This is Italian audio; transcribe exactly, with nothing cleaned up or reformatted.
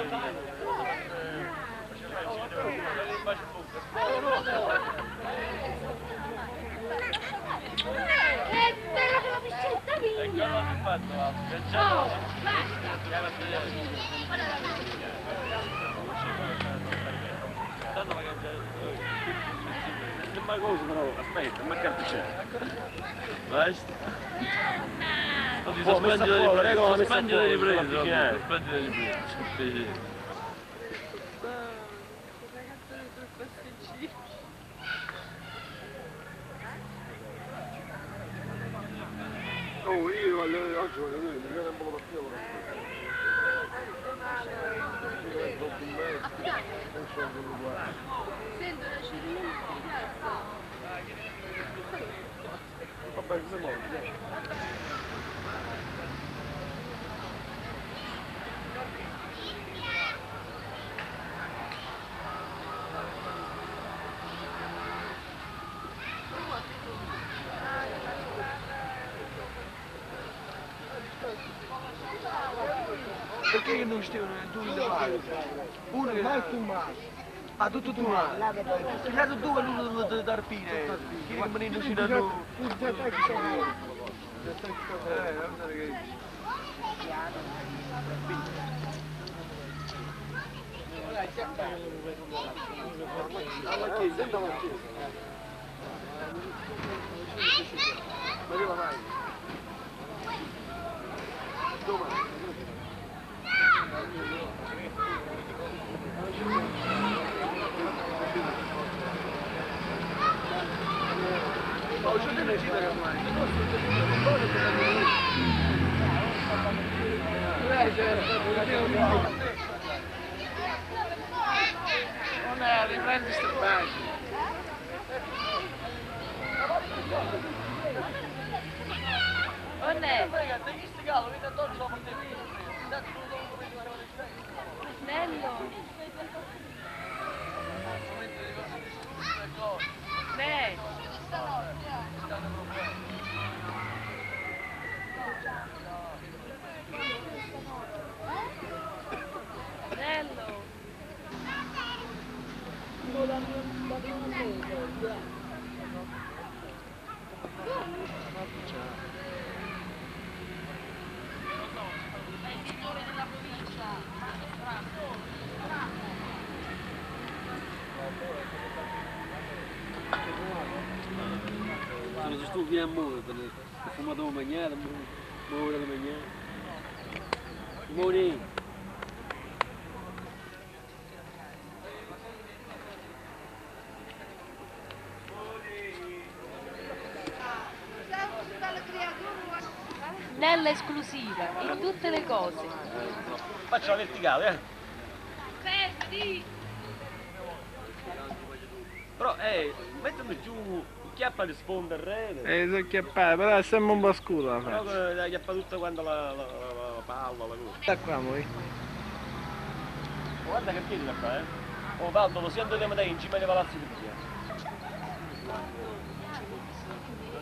Che bella che la piscetta mia! Oh, Ma cosa però? Aspetta, ma che c'è? Basta. Sono splendido di ripresa, sono splendido di ripresa, sono splendido di ripresa. Oh, io oggi voglio dire, mi viene un po' da più ora. sento la cirina di piazza. Vabbè, cosa vuoi? Perché che non stiamo due in male? Uno che... Ma tu male. Ah, tutto tu male. Pigliato due e l'uno da Tarpine. Chi che me ne indocinano... Eh, guarda che... Alla chiesa, senta la chiesa. Ma arriva mai? Domani. Oh, c'è delle cite che ormai. Non è, riprendi sti bagni. Non è? Nello! Ne! Nello! Se tu vieni a muovere, ho fumato la maniera, muovere la maniera. Moni! Nella esclusiva, in tutte le cose. Faccio la verticale, eh! Fermi! Però, eh, mettimi giù, chiappa di sponda il rete. Eh, so chiappare, però è sempre un po' scura la Però faccia. la chiappa tutta quanto la, la, la, la palla, la cosa. Da qua noi. Guarda che piedi da qua, eh! Oh, Valdo, lo sento di te in cima ai palazzi di via.